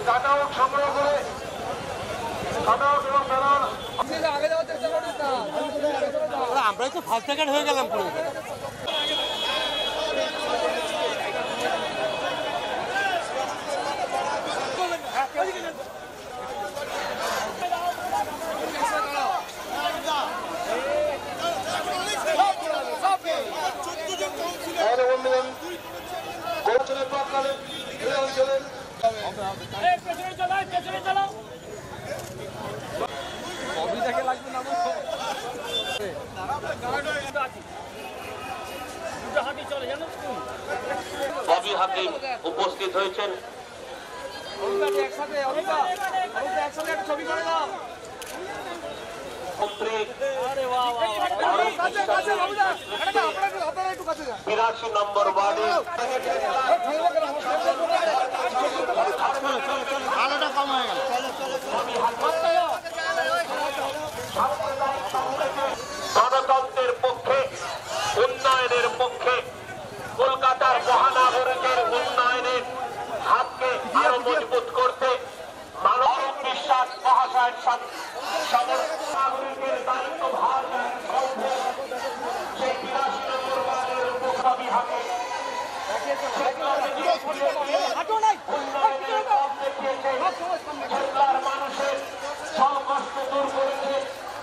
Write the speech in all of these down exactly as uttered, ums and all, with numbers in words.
Cutout সংগ্রহ করে cutout এবং ব্যানার আমরাই তো ফার্স্ট সেকেন্ড হয়ে গেলাম পুরো। ববি হাকিম উপস্থিত হয়েছেন। বিরাশি নম্বর ওয়ার্ডে আলোটা কম হয়ে গেল। গণতন্ত্রের পক্ষে, উন্নয়নের পক্ষে, কলকাতার মহানগরীর উন্নয়নের হাতকে আরো মজবুত করতে মানব বিশ্বাস মহাশয়ের নাগরিকের দায়িত্ব ভার সেই বিরাশি নম্বর ওয়ার্ডের উপকবি হাতে মানুষের সব কষ্ট দূর করেছে।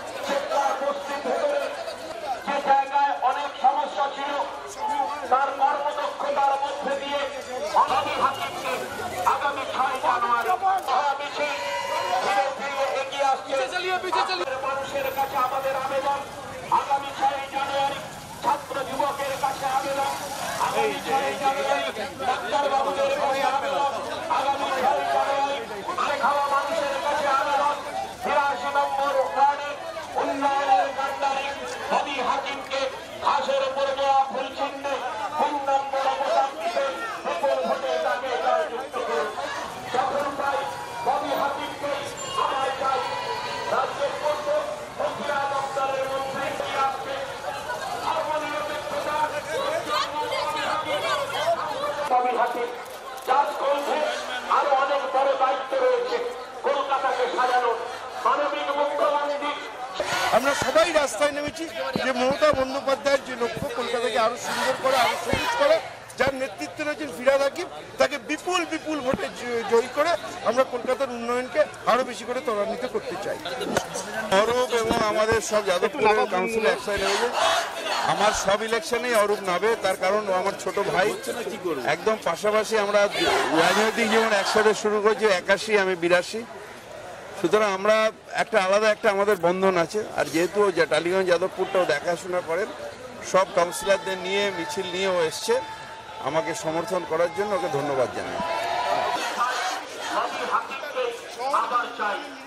যে জায়গায় অনেক সমস্যা ছিল তার কর্মদক্ষতার মধ্যে দিয়ে হাকিমকে আগামী ছয় জানুয়ারি মিছিল ধীরে ধীরে এগিয়ে আসছে। মানুষের কাছে আমাদের আবেদন, আগামী ছয় জানুয়ারি ছাত্র যুবকের কাছে আবেদন, আগামী ছয় জানুয়ারি ডাক্তার বাবুদের কাছে আবেদন, আগামী ছয় জানুয়ারি খাওয়া মানুষের কাছে আবেদন। বিরাশি নম্বর ওয়ার্ডে উন্নয়নের কান্ডারি ববি হাকিমকে ঘাসের উপর দেওয়া ফুল চিহ্নে তিন নম্বর অবদান দিতে বিপুল ভোটে তাকে জয়যুক্ত করুন। যখন পাই ববি হাকিমকে আমার চাই রাজ্যের মধ্যে মহিলা দপ্তরের মন্ত্রী আসছে ববি হাকিম চাষ করছে। আরো অনেক বড় দায়িত্ব রয়েছে কলকাতাকে সাজানোর। মানবিক মুখ্যমন্ত্রী আমরা সবাই রাস্তায় নেমেছি যে মমতা বন্দ্যোপাধ্যায়ের যে লক্ষ্য কলকাতাকে আরো সুন্দর করে আরো সবুজ করে, যার নেতৃত্বে রয়েছেন ফিরহাদ হাকিম, তাকে বিপুল বিপুল ভোটে জয়ী করে আমরা কলকাতার উন্নয়নকে আরো বেশি করে ত্বরান্বিত করতে চাই। অরূপ এবং আমাদের সব যাদবপুরের কাউন্সিল একসাথে রয়েছে। আমার সব ইলেকশনেই অরূপ নাবে, তার কারণ ও আমার ছোট ভাই, একদম পাশাপাশি আমরা রাজনৈতিক জীবন একসাথে শুরু করছি, একাশি আমি বিরাশি। সুতরাং আমরা একটা আলাদা একটা আমাদের বন্ধন আছে। আর যেহেতু টালিগঞ্জ যাদবপুরটাও দেখাশোনা করেন, সব কাউন্সিলরদের নিয়ে মিছিল নিয়েও এসছে আমাকে সমর্থন করার জন্য, ওকে ধন্যবাদ জানাই।